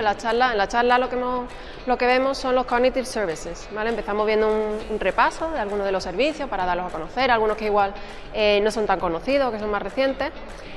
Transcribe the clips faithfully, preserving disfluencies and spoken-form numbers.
En la charla, en la charla lo que, hemos, lo que vemos son los Cognitive Services, ¿vale? Empezamos viendo un, un repaso de algunos de los servicios para darlos a conocer, algunos que igual eh, no son tan conocidos, que son más recientes.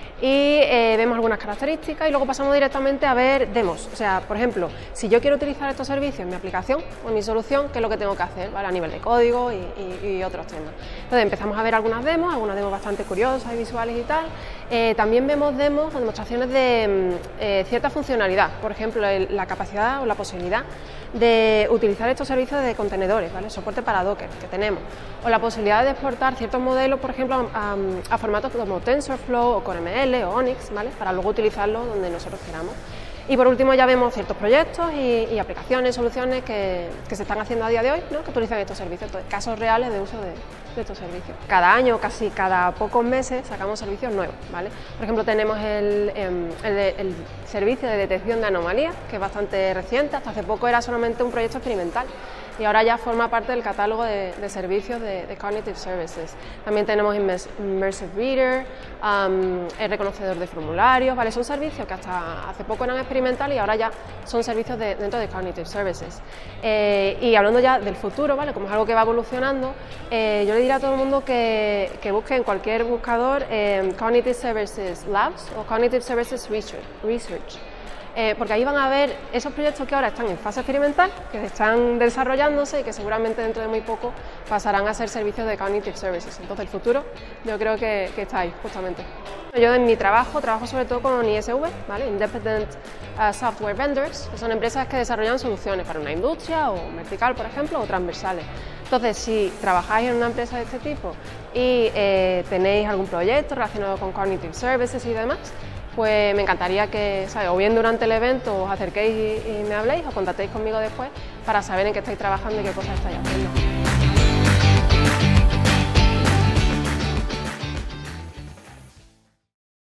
Y eh, vemos algunas características y luego pasamos directamente a ver demos. O sea, por ejemplo, si yo quiero utilizar estos servicios en mi aplicación o en mi solución, ¿qué es lo que tengo que hacer? ¿Vale? A nivel de código y, y, y otros temas. Entonces empezamos a ver algunas demos, algunas demos bastante curiosas y visuales y tal. Eh, también vemos demos o demostraciones de eh, cierta funcionalidad, por ejemplo, el, la capacidad o la posibilidad de utilizar estos servicios de contenedores, ¿vale? Soporte para Docker que tenemos, o la posibilidad de exportar ciertos modelos, por ejemplo, a, a, a formatos como TensorFlow o CoreML o Onyx, ¿vale? Para luego utilizarlo donde nosotros queramos. Y por último ya vemos ciertos proyectos y, y aplicaciones, soluciones que, que se están haciendo a día de hoy, ¿no? Que utilizan estos servicios, entonces, casos reales de uso de, de estos servicios. Cada año, casi cada pocos meses, sacamos servicios nuevos, ¿vale? Por ejemplo, tenemos el, el, el servicio de detección de anomalías, que es bastante reciente, hasta hace poco era solamente un proyecto experimental y ahora ya forma parte del catálogo de, de servicios de, de Cognitive Services. También tenemos Immersive Reader, um, el reconocedor de formularios, ¿vale? Son servicios que hasta hace poco eran experimentales y ahora ya son servicios de, dentro de Cognitive Services. Eh, y hablando ya del futuro, ¿vale? Como es algo que va evolucionando, eh, yo le diría a todo el mundo que, que busque en cualquier buscador eh, Cognitive Services Labs o Cognitive Services Research. Research. Eh, porque ahí van a ver esos proyectos que ahora están en fase experimental, que están desarrollándose y que seguramente dentro de muy poco pasarán a ser servicios de Cognitive Services. Entonces el futuro yo creo que, que está ahí, justamente. Yo en mi trabajo trabajo sobre todo con I S V, ¿vale? Independent uh, Software Vendors, que son empresas que desarrollan soluciones para una industria o vertical, por ejemplo, o transversales. Entonces, si trabajáis en una empresa de este tipo y eh, tenéis algún proyecto relacionado con Cognitive Services y demás, pues me encantaría que, ¿sabes? O bien durante el evento os acerquéis y, y me habléis o contactéis conmigo después para saber en qué estáis trabajando y qué cosas estáis haciendo.